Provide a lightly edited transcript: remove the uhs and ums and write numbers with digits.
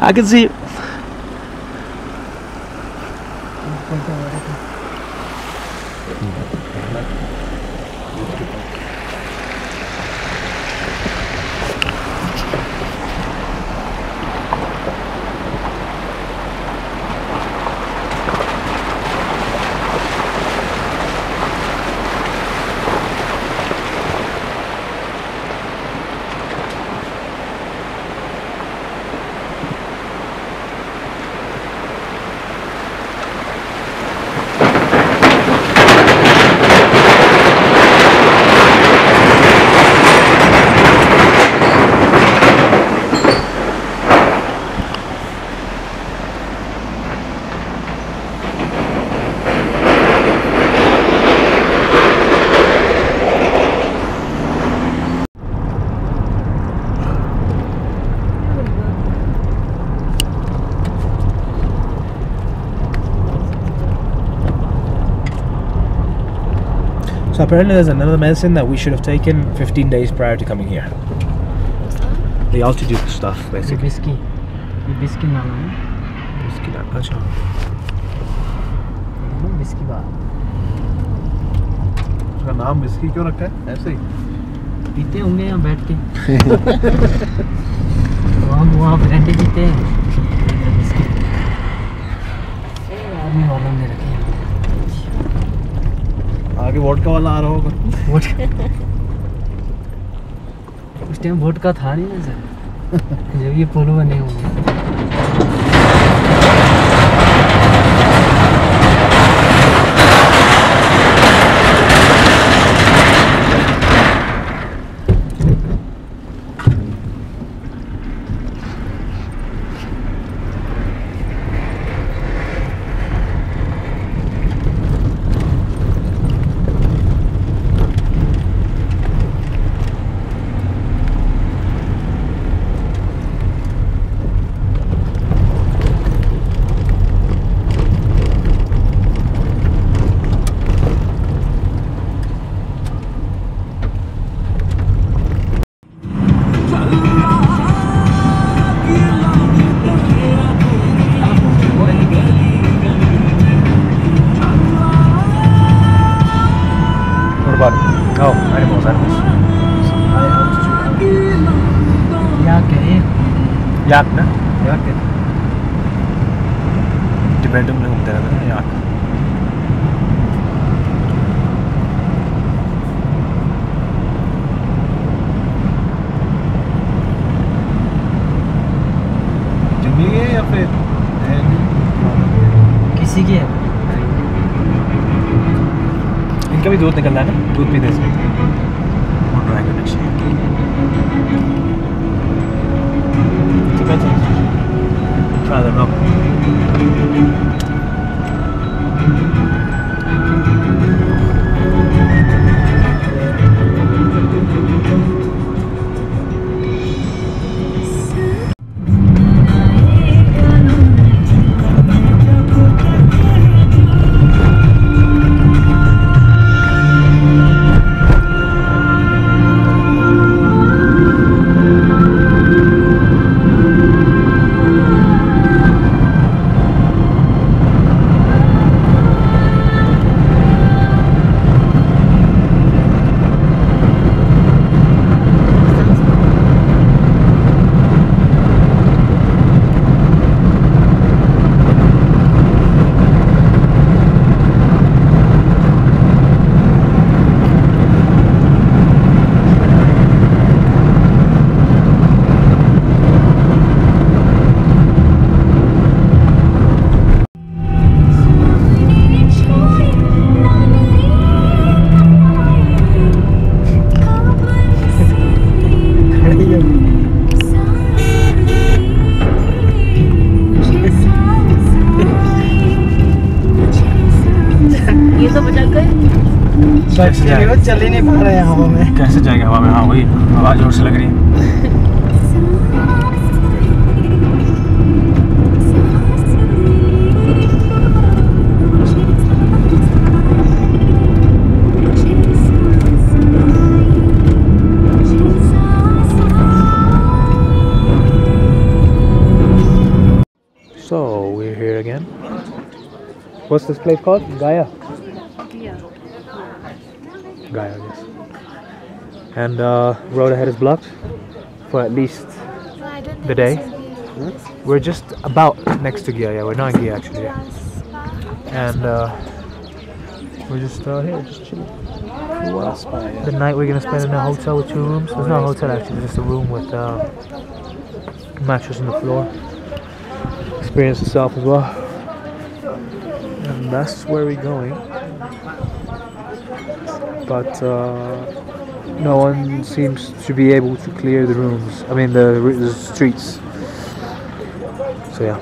I can see you. So apparently there's another medicine that we should have taken 15 days prior to coming here. The altitude stuff, basically. Whiskey. Whiskey नाम है. Whiskey नाम. अच्छा. Whiskey बात. उसका नाम whiskey क्यों रखा है? ऐसे ही. पीते होंगे यहाँ बैठ के. वहाँ ब्रांडी पीते हैं. आर्मी वालों ने रखे हैं. आगे वोडका वाला आ रहा होगा. उस टाइम वोडका था नहीं ना सर. जब ये पुल बने होंगे. Oh, animals. High altitude. Yak है ये. Yak ना? Yak है. Tibetan में घूमते रहते हैं yak. जंगली है या फिर किसी की है? इनका भी दूध निकलना है ना, दूध पीते हैं इसमें. और ड्रैगन अच्छी है. Try them out. चल ही नहीं पा रहे हैं हवा में. कैसे जाएंगे हवा में? हाँ वही हवा जोर से लग रही है. What's this place called? Gaia. Yeah. Gaia, yes. And road ahead is blocked for at least No, I don't the think day. this is Gia. We're just about next to Gia. Yeah, we're not in Gia actually. Yeah. And we're just here, just chilling. The night we're gonna spend in a hotel with 2 rooms. It's not a hotel actually, it's just a room with mattress on the floor. Experience itself as well. And that's where we're going. But no one seems to be able to clear the rooms. I mean the streets. So yeah.